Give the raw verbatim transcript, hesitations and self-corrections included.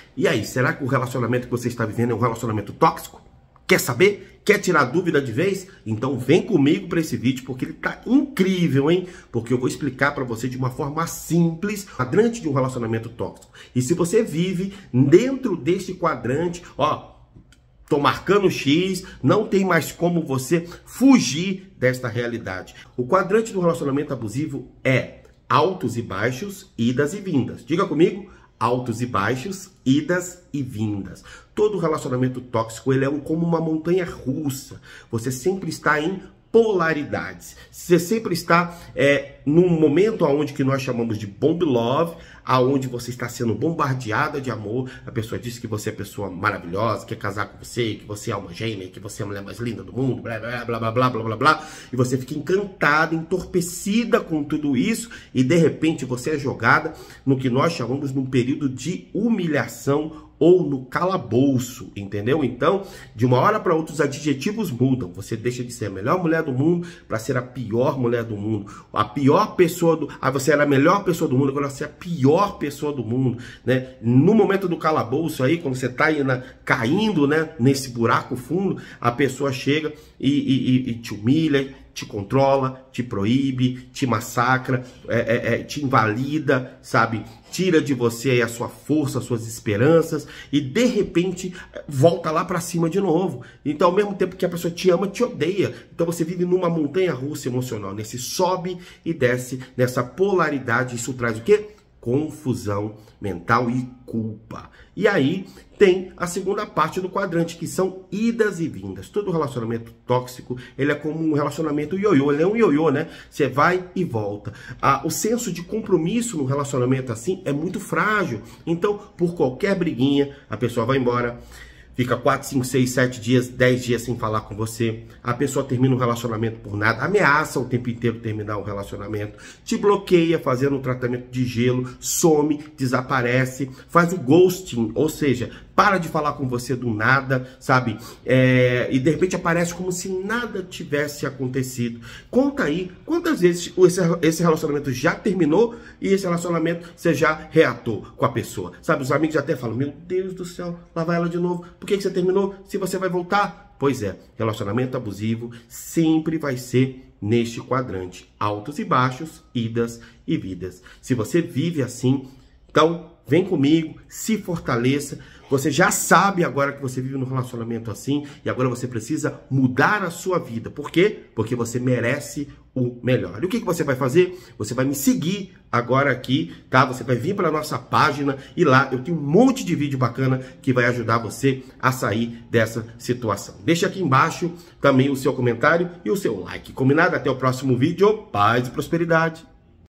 E aí, será que o relacionamento que você está vivendo é um relacionamento tóxico? Quer saber? Quer tirar dúvida de vez? Então vem comigo para esse vídeo, porque ele tá incrível, hein? Porque eu vou explicar para você de uma forma simples o quadrante de um relacionamento tóxico. E se você vive dentro deste quadrante, ó, tô marcando X, não tem mais como você fugir desta realidade. O quadrante do relacionamento abusivo é altos e baixos, idas e vindas. Diga comigo. Altos e baixos, idas e vindas. Todo relacionamento tóxico, ele é um, como uma montanha russa. Você sempre está em polaridades. Você sempre está é, num momento onde que nós chamamos de bomb love, aonde você está sendo bombardeada de amor. A pessoa diz que você é pessoa maravilhosa, quer casar com você, que você é uma gênia, que você é a mulher mais linda do mundo, blá, blá, blá, blá, blá, blá, blá, blá. E você fica encantada, entorpecida com tudo isso, e de repente você é jogada no que nós chamamos de um período de humilhação ou no calabouço, entendeu? Então, de uma hora para outra, os adjetivos mudam. Você deixa de ser a melhor mulher do mundo para ser a pior mulher do mundo. A pior pessoa do... Ah, você era a melhor pessoa do mundo, agora você é a pior pessoa do mundo, né? No momento do calabouço aí, quando você está caindo, né, nesse buraco fundo, a pessoa chega e, e, e te humilha, te controla, te proíbe, te massacra, é, é, é, te invalida, sabe? Tira de você aí a sua força, as suas esperanças e de repente volta lá pra cima de novo. Então, ao mesmo tempo que a pessoa te ama, te odeia. Então você vive numa montanha russa emocional, nesse sobe e desce, nessa polaridade. Isso traz o quê? Confusão mental e culpa. E aí tem a segunda parte do quadrante, que são idas e vindas. Todo relacionamento tóxico, ele é como um relacionamento ioiô, ele é um ioiô, né? Você vai e volta. Ah, o senso de compromisso no relacionamento assim é muito frágil. Então, por qualquer briguinha, a pessoa vai embora, fica quatro, cinco, seis, sete dias, dez dias sem falar com você. A pessoa termina um relacionamento por nada, ameaça o tempo inteiro terminar um relacionamento, te bloqueia fazendo um tratamento de gelo, some, desaparece, faz o ghosting, ou seja, para de falar com você do nada, sabe? É, e de repente aparece como se nada tivesse acontecido. Conta aí, quantas vezes esse, esse relacionamento já terminou e esse relacionamento você já reatou com a pessoa, sabe? Os amigos até falam, meu Deus do céu, lá vai ela de novo. Por que que você terminou? Se você vai voltar? Pois é, relacionamento abusivo sempre vai ser neste quadrante. Altos e baixos, idas e vidas. Se você vive assim, então vem comigo, se fortaleça. Você já sabe agora que você vive num relacionamento assim e agora você precisa mudar a sua vida. Por quê? Porque você merece o melhor. E o que que você vai fazer? Você vai me seguir agora aqui, tá? Você vai vir para a nossa página e lá eu tenho um monte de vídeo bacana que vai ajudar você a sair dessa situação. Deixa aqui embaixo também o seu comentário e o seu like. Combinado? Até o próximo vídeo. Paz e prosperidade.